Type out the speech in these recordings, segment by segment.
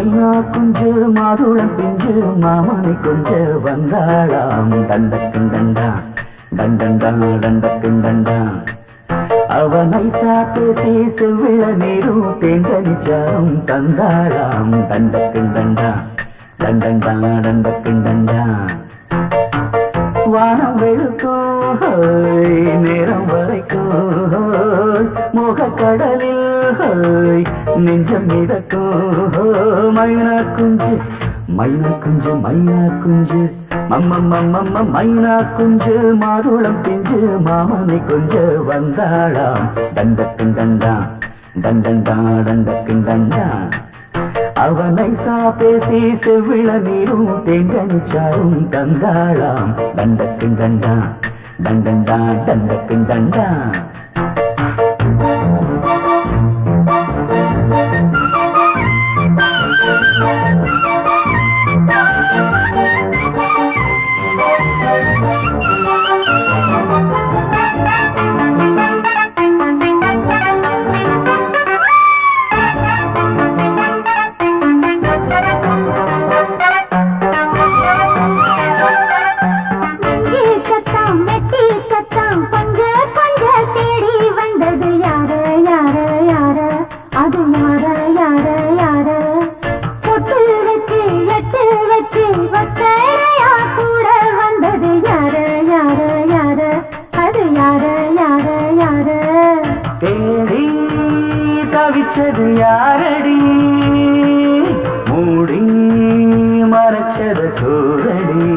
மைனா குஞ்சு மாதுளம் பிஞ்சு மாமனை கொஞ்ச வந்தாளாம் தண்டக்கும் தண்டா தண்டண்டா தண்டக்கும் தண்டா அவனை சாப்பேசி செவ்விள நீரும் தேங்கனிச்சாரும் தந்தாளாம் தண்டக்கும் தண்டா தண்டண்டா தண்டக்கும் தண்டா வானம் வெளுக்கும் நேரம் வரைக்கும் முகக்கடலில் நெஞ்சம் மிதக்கும் மைனா குஞ்சு மைனா குஞ்சு மைனா குஞ்சு மம்மம்மம்மம்ம மைனா குஞ்சு மாதுளம் பிஞ்சு மாமனை கொஞ்ச வந்தாளாம் தண்டக்கும் தண்டா தண்டண்டா தண்டக்கும் தண்டா அவனை சாப்பேசி செவ்விள நீரும் தேங்கனிச்சாரும் தந்தாளாம் தண்டக்கும் தண்டா தண்டண்டா தண்டக்கும் தண்டா யாரடி மூடி மறைச்சத கூரடி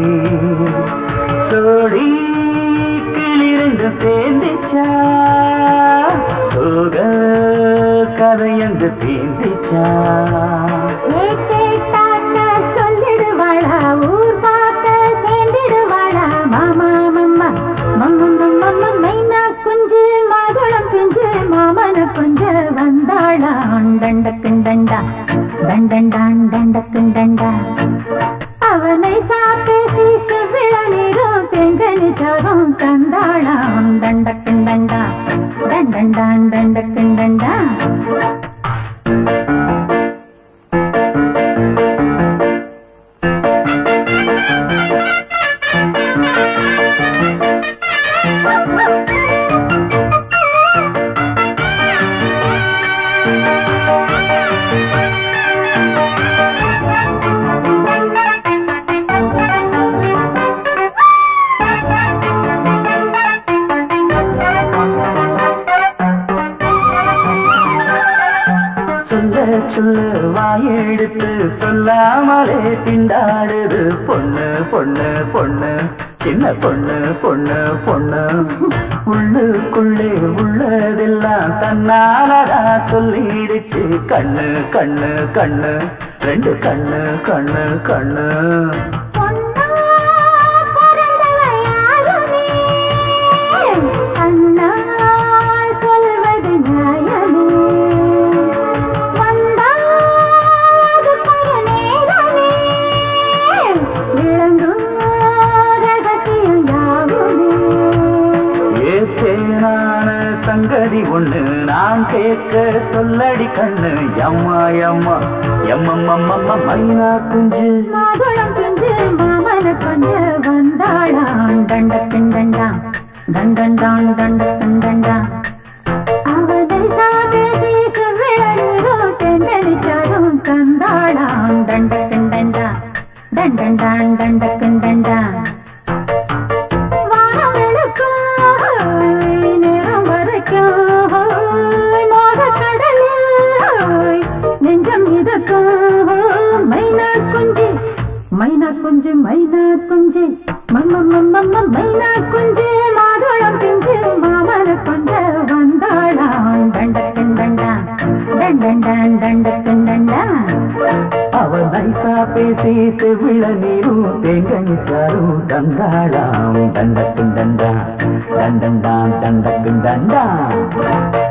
சோடி கிளிரண்டு சேர்ந்துச்சா சோக கதையங்கு தீந்திச்சா சொல்லிடுவாளா ஊர் பார்க்க சேர்ந்திடுவாளா மாமா மம்மா மம்ம மைனா குஞ்சு மாதுளம் செஞ்சு மாமன கொஞ்ச வந்தாளாம் தண்டக்கும் தண்டா தண்டண்டான் தண்டக்கும் தண்டா அவனை சாப்பேசி செவ்விள நீரும் தேங்கனிச்சாரும் தந்தாளாம் தண்டக்கும் தண்டா தண்டண்டான் தண்டக்கும் தண்டா வாயெடுத்து சொல்லாமலே திண்டாடுது பொண்ணு பொண்ணு பொண்ணு சின்ன பொண்ணு பொண்ணு பொண்ணு உள்ளுக்குள்ளே உள்ளதெல்லாம் தன்னாலடா சொல்லிடுச்சு கண்ணு கண்ணு கண்ணு ரெண்டு கண்ணு கண்ணு கண்ணு சங்கதி ஒண்ணு நான் கேட்க சொல்லடி கண்ணு எம்மா எம்மா எம்மம்மம்மம்ம மைனா குஞ்சு மாதுளம் குஞ்சு மாமன கொஞ்ச வந்தாளாம் தண்டக்கும் தண்டா தண்டண்டான் தண்டக்கும் தண்டா அவனை சாபேசி செவ்விள நீரும் தென்னடிச்சாரும் தந்தாளாம் தண்டக்கும் தண்டா தண்டண்டான் தண்டக்கும் தண்டா மைனா குஞ்சு மைனா குஞ்சு மம்மம்மம்மம்ம மைனா குஞ்சு மாதுளம் பிஞ்சு மாமர கொஞ்ச வந்தாளாம் தண்டக்கும் தண்டா தண்டண்டான் தண்டக்கும் தண்டா அவனை சாப்பேசி செவ்விள நீரும் தேங்கனிச்சாரும் தந்தாளாம் தண்டக்கும் தண்டா தண்டண்டான் தண்டக்கும் தண்டா